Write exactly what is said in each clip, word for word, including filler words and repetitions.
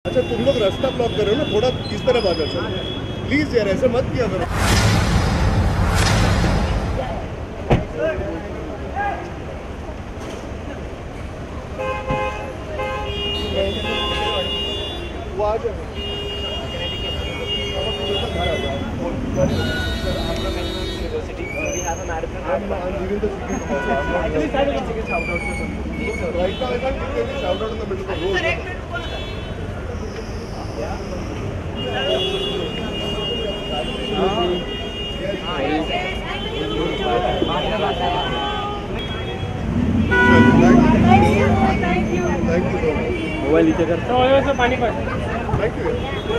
अच्छा तुम लोग रास्ता ब्लॉक कर रहे हो ना, थोड़ा इस तरफ आ जाओ प्लीज यार, ऐसे मत किया करो। वो आ जाओ मोबाइल नीचे कर तो पानी पर थैंक यू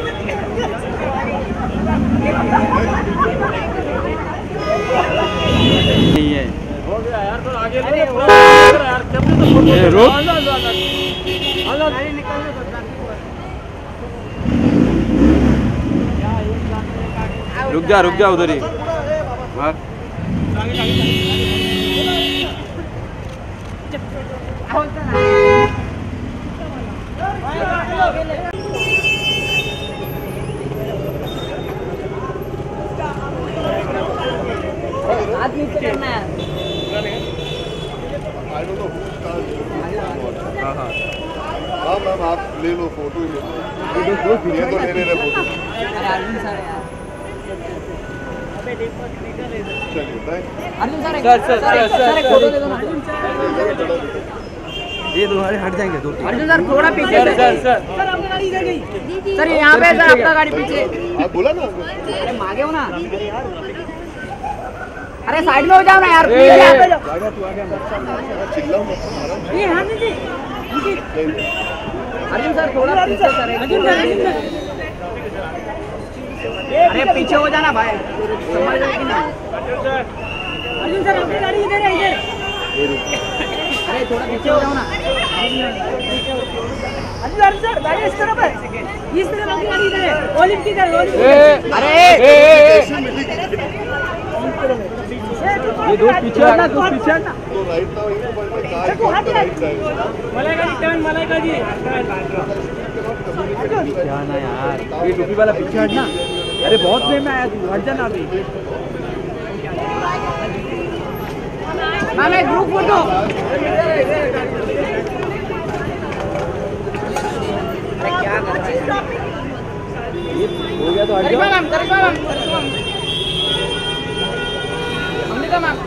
नहीं है। हो गया यार, तो आगे ले यार, जब तो ये रोक रुक जा रुक जा उधर ही मार। आदमी से करना है। आई डोंट नो हाँ हाँ हाँ मैम आप ले लो, फोटो ही ले लो, ये तो ले ले रहे फोटो। अर्जुन सर यार, चलिए thank Arjun sir sir, sir, sir, sir, एक फोटो दे दो ना। ये तुम्हारे हट जाएंगे दो अर्जुन सर थोड़ा पीछे सर सर सर सर आपकी गाड़ी इधर गई सर, यहाँ पे सर आपका गाड़ी पीछे। आप बोला ना अरे आगे हो ना, अरे साइड में हो जाओ ना यार, प्लीज यहाँ पे जाओ। चिल्लाओ मत। ये हाथ दीजिए अर्जुन सर, थोड़ा पीछे सर। अर्जुन सर अरे पीछे हो जाना भाई, समझ रहे कि नहीं? अर्जुन सर आपकी गाड़ी इधर है, इधर। अरे थोड़ा पीछे हो जाओ ना। अर्जुन अर्जुन सर गाड़ी इस तरफ है, इस तरफ आपकी गाड़ी इधर है, ओलिव की इधर, ओलिव की। अरे ये दो पीछे हटना, दो पीछे हटना। तो राइट ना वहीं पर मैं कार को right side Malaika ji turn, Malaika ji क्या ना यार, ये टोपी वाला पीछे हटना। अरे बहुत देर में आया तू, हट जाना अभी। मैम एक ग्रुप फोटो। अरे क्या कर रहा है? हो गया तो हट करिश्मा जाओ। Ma'am, Karishma ma'am, Karishma ma'am, Amrita ma'am.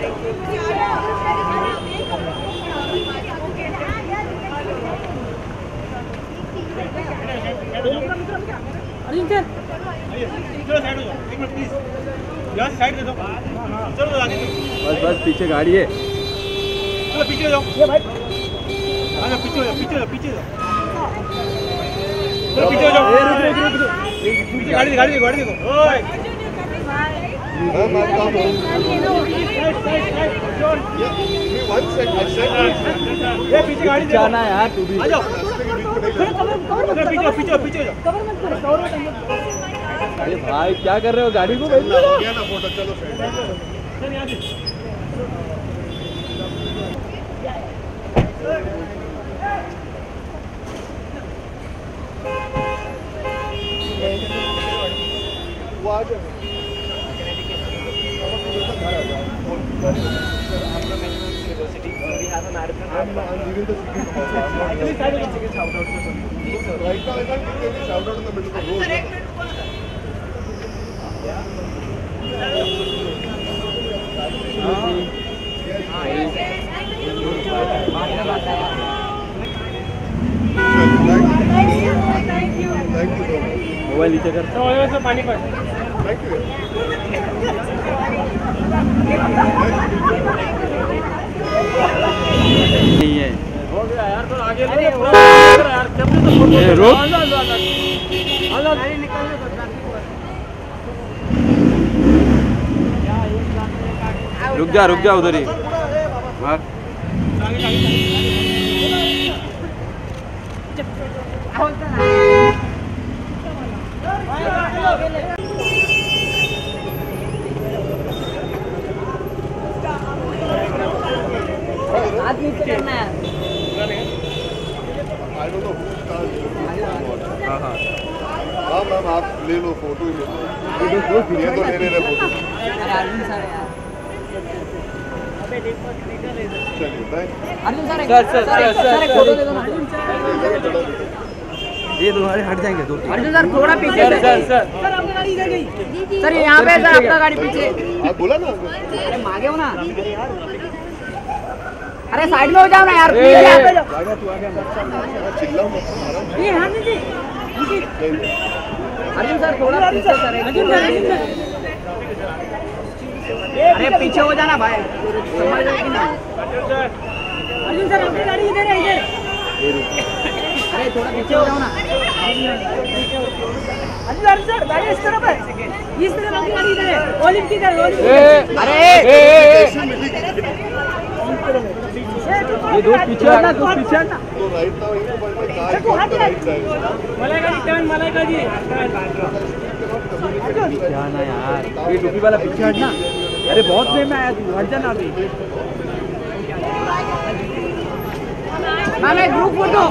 Arjun sir चलो साइड हो जाओ, एक मिनट प्लीज, यहाँ से साइड दे दो, चलो आगे बस बस पीछे गाड़ी है। चलो पीछे हो जाओ, ये भाई आजा, पीछे हो जाओ, पीछे हो जाओ, पीछे हो जाओ, चलो पीछे हो जाओ। ए, रुक, रुक, रुक, रुक। पीछे गाड़ी गाड़ी देखो, गाड़ी देखो। ओए मैम आप काम वन सेकंड ये पीछे गाड़ी देखो, जाना यार तू भी। आ जाओ, कवर कवर मत पीछे पीछे पीछे हो जाओ। कवर मत करो, कवर मत। अरे भाई क्या कर रहे हो, गाड़ी को भेज हो दो। गया ना फोटो, चलो साइड। सर यहाँ से वो आ जाओ राइट ना shout out in the middle of the road. Thank you mobile नीचे कर तो पानी पर थैंक यू नहीं है। हो गया यार, तो आगे ले यार, जब तो ये रोक रुक जा रुक जा उधर ही मार। आदमी से करना है। I don't know whose car it is. हाँ हाँ हाँ मैम आप ले लो फोटो ही ले लो ये तो ले रहे फोटो अर्जुन सर यार चलिए thank Arjun sir sir, sir, sir, sir, एक फोटो दे दो ना ये तुम्हारे हट जाएंगे दो अर्जुन सर थोड़ा पीछे सर सर सर सर यहाँ पे सर आपका गाड़ी पीछे आप बोला ना अरे आगे हो ना अरे साइड में हो जाओ ना यार ए, प्लीज यहाँ पे जाओ चिल्लाओ मत ये हाँ जी अर्जुन सर थोड़ा पीछे सर अर्जुन सर अरे पीछे हो जाना भाई समझ रहे कि नहीं अर्जुन सर आपकी गाड़ी इधर है इधर अरे थोड़ा पीछे हो जाओ ना अर्जुन अर्जुन सर गाड़ी इस तरफ है इस तरफ आपकी गाड़ी इधर है ओलिव की तरफ ओलिव अरे ये दो पीछे हटना दो पीछे हटना तो राइट ना वहीं पे पड़ता है कार का right side Malaika ji turn Malaika ji क्या ना यार ये टोपी वाला पीछे हटना अरे बहुत देर में आया तू हट जाना अभी मैम एक ग्रुप फोटो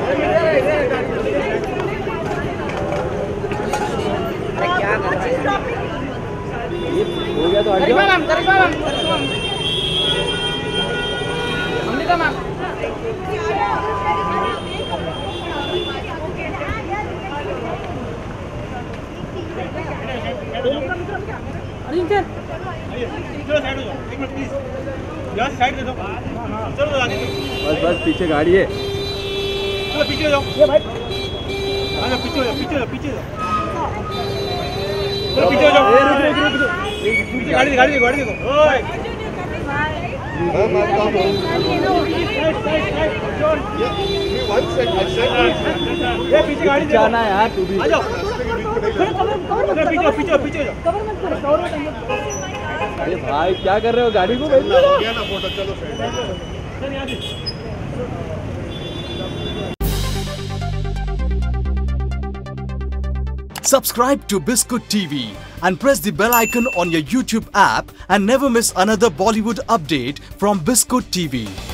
अरे क्या कर रहा है हो गया तो हट करिश्मा जाओ ma'am Karishma ma'am Karishma ma'am Amrita ma'am Arjun sir चलो साइड हो जाओ एक मिनट प्लीज यहाँ से साइड दे दो चलो तो आगे बस बस पीछे गाड़ी है चलो पीछे हो जाओ ये भाई आजा पीछे हो जाओ पीछे हो जाओ पीछे हो जाओ चलो पीछे हो जाओ पीछे गाड़ी दे गाड़ी दे गाड़ी देखो ओए मैम आप काम वन सेकंड ये पीछे गाड़ी देखो जाना यार तू भी आ जाओ पीछे पीछे पीछे हो जाओ अरे भाई क्या कर रहे हो गाड़ी को बैठ हो गया ना फोटो चलो साइड सर यहाँ से Subscribe to Biscuit T V and press the bell icon on your YouTube app and never miss another Bollywood update from Biscuit T V.